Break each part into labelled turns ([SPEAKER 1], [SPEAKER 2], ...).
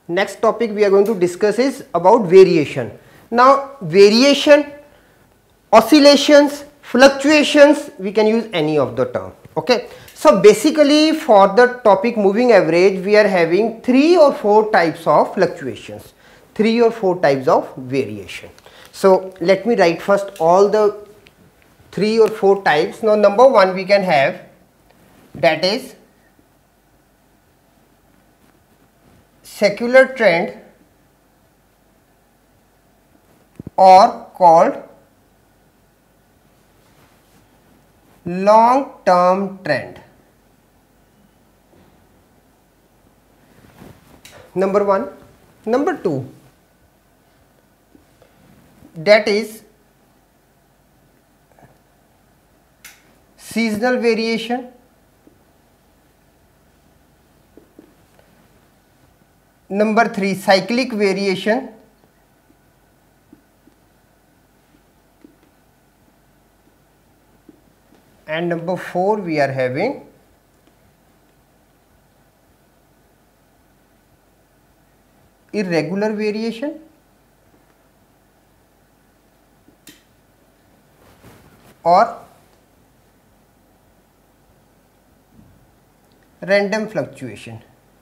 [SPEAKER 1] Next topic we are going to discuss is about variation. Now variation, oscillations, fluctuations, we can use any of the term. Okay. So basically for the topic moving average, we are having 3 or 4 types of fluctuations, 3 or 4 types of variation. So let me write first all the 3 or 4 types. Now number 1 we can have, that is secular trend or called long term trend. Number 1. Number 2, that is seasonal variation. Number 3, cyclic variation. And number 4 we are having irregular variation or random fluctuation.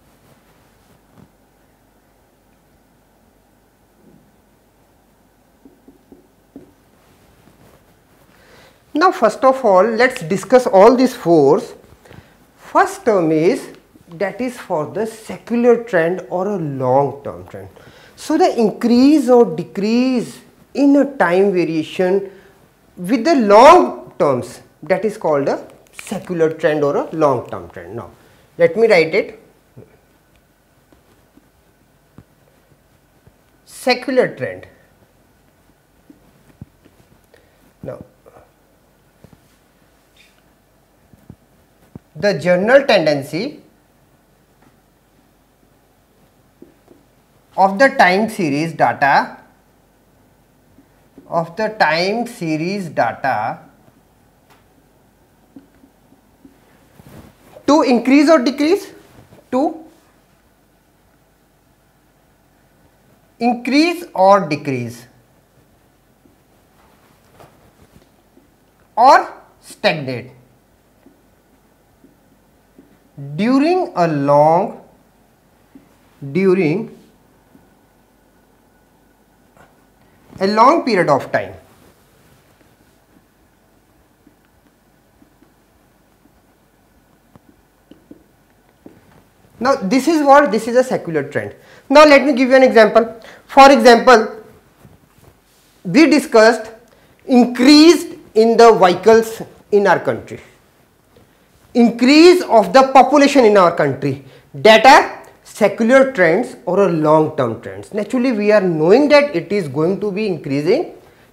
[SPEAKER 1] Now first of all, let's discuss all these 4. First term is, that is for the secular trend or a long term trend. So the increase or decrease in a time variation with the long terms, that is called a secular trend or a long term trend. Now let me write it. Secular trend. Now the general tendency of the time series data to increase or decrease, to increase or decrease or stagnate during a long period of time. Now this is what, this is a secular trend. Now let me give you an example. For example, we discussed increase in the vehicles in our country, increase of the population in our country, that are secular trends or a long term trends. Naturally we are knowing that it is going to be increasing.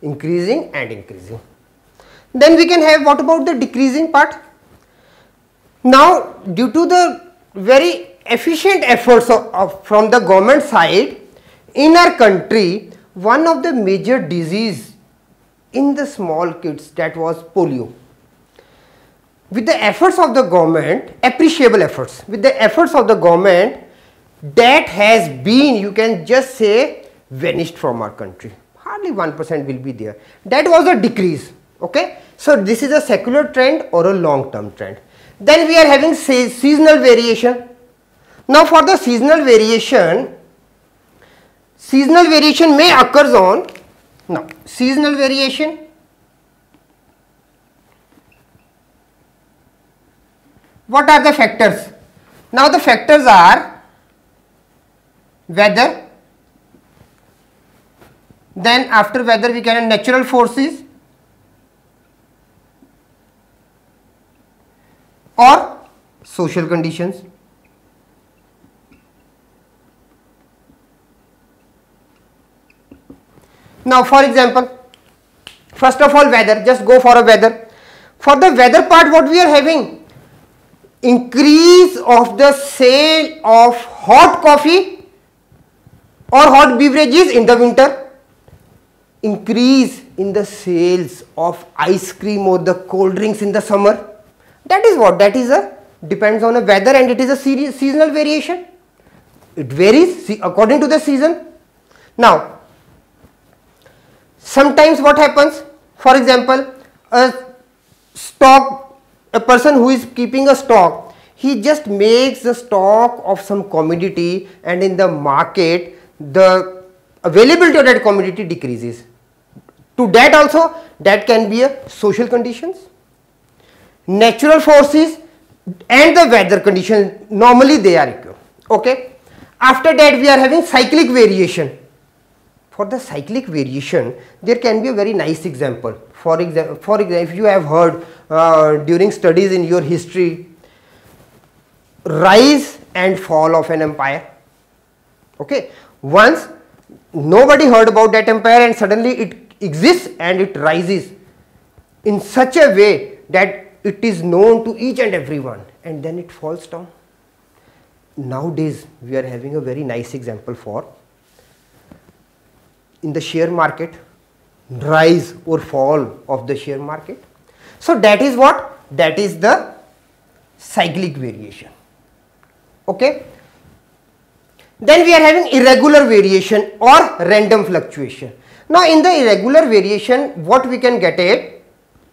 [SPEAKER 1] Then we can have, what about the decreasing part? Now due to the very efficient efforts from the government side in our country, one of the major disease in the small kids, that was polio. With the efforts of the government, appreciable efforts, with the efforts of the government, that has been, you can just say, vanished from our country. Hardly 1% will be there. That was a decrease. Okay. So this is a secular trend or a long term trend. Then we are having, say, seasonal variation. Now for the seasonal variation may occurs on, now seasonal variation, what are the factors? Now the factors are weather, then after weather we can have natural forces or social conditions. Now for example, first of all weather, just go for a weather. For the weather part, what we are having? Increase of the sale of hot coffee or hot beverages in the winter, increase in the sales of ice cream or the cold drinks in the summer. That is what? That is a, depends on a weather, and it is a seasonal variation. It varies according to the season. Now, sometimes what happens, for example, a person who is keeping a stock, he just makes the stock of some commodity, and in the market the availability of that commodity decreases. To that also, that can be a social conditions, natural forces and the weather conditions, normally they are equal. Okay. After that, we are having cyclic variation. For the cyclic variation, there can be a very nice example. For example, if you have heard during studies in your history, rise and fall of an empire. Okay. Once nobody heard about that empire, and suddenly it exists and it rises in such a way that it is known to each and everyone, and then it falls down. Nowadays, we are having a very nice example for in the share market, rise or fall of the share market. So that is what? That is the cyclic variation. Okay. Then we are having irregular variation or random fluctuation. Now in the irregular variation, what we can get at?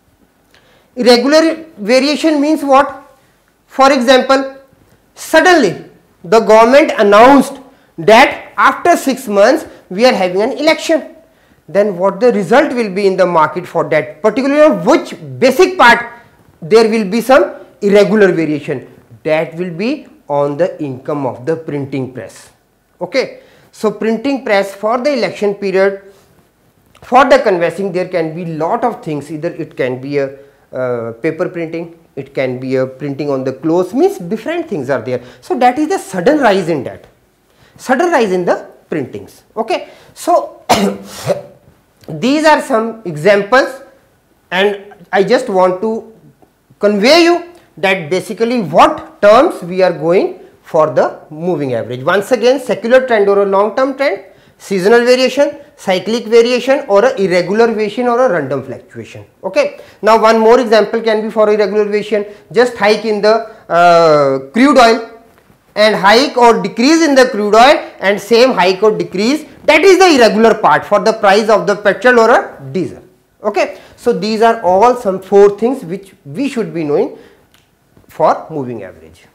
[SPEAKER 1] Irregular variation means what? For example, suddenly the government announced that after 6 months we are having an election. Then what the result will be in the market for that particular which basic part, there will be some irregular variation. That will be on the income of the printing press. Okay. So printing press for the election period, for the canvassing, there can be lot of things. Either it can be a paper printing, it can be a printing on the clothes, means different things are there. So that is the sudden rise in that, sudden rise in the printings. Okay. So these are some examples, and I just want to convey you that basically what terms we are going for the moving average. Once again, secular trend or a long term trend, seasonal variation, cyclic variation, or a irregular variation or a random fluctuation. Okay. Now one more example can be for irregular variation, just hike in the crude oil, and hike or decrease in the crude oil, and same hike or decrease, that is the irregular part for the price of the petrol or a diesel. Okay. So these are all some 4 things which we should be knowing for moving average.